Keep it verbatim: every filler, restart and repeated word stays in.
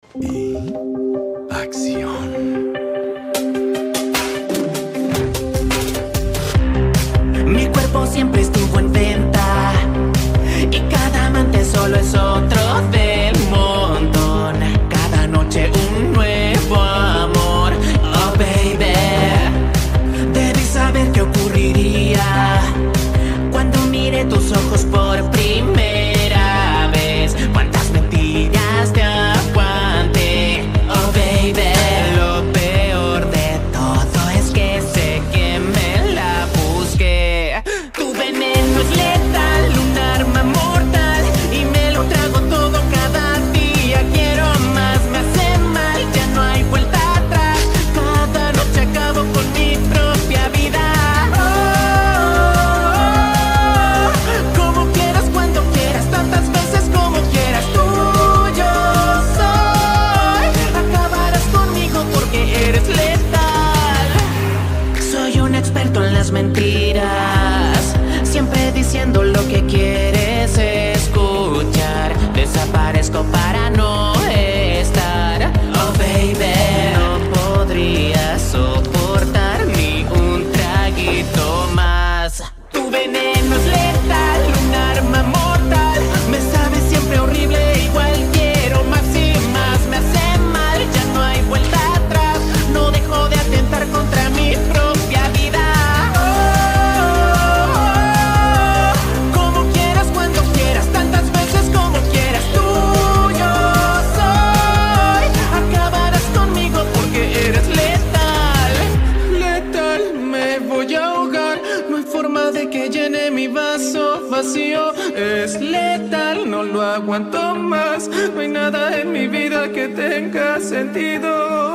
Y acción. Mi cuerpo siempre estuvo en venta y cada amante solo es otro del montón. Cada noche un nuevo amor. Oh baby, debí saber qué ocurriría cuando mire tus ojos por primera vez. Cuántas mentiras te aguanté. Oh baby, lo peor de todo es que sé que me la busqué. Tu veneno es letal, un arma mortal, y me lo trago todo cada día. Quiero más, me hace mal, ya no hay vuelta atrás. Cada noche acabo con mi propia vida. Oh, como quieras, cuando quieras, tantas veces como quieras. Tuyo soy, acabarás conmigo porque eres letal. Soy un experto en las mentiras, siempre diciendo lo que quieres escuchar. Desaparezco para no estar. Oh baby, no podría soportar ni un traguito más. Tu veneno es letal, un arma mortal, me sabe siempre horrible, igual quiero más y más. Me hace mal, ya no hay vuelta atrás, no dejo de atentar contra mi propia vida. Oh, como quieras, cuando quieras, tantas veces como quieras. Tuyo soy, acabarás conmigo porque eres letal. Letal, me voy a ahogar, no hay forma de que llene mi vaso vacío. Es letal, no lo aguanto más, no hay nada en mi vida que tenga sentido.